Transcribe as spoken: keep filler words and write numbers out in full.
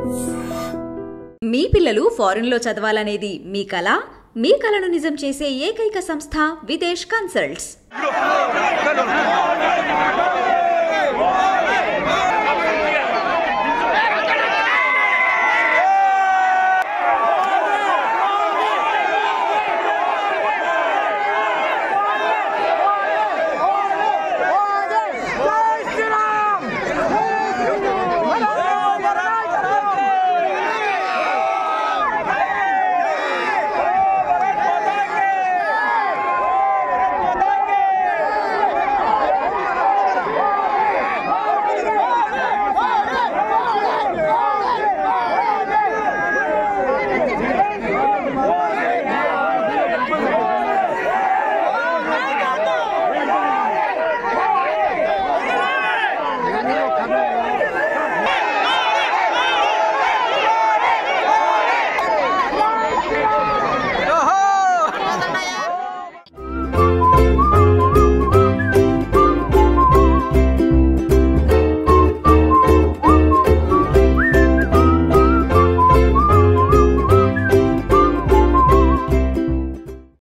మీ పిల్లలు ఫారెన్ లో చదవాలనేది మీ కల? మీ కలను నిజం చేసే ఏకైక సంస్థ విదేశ్ కన్సల్ట్స్.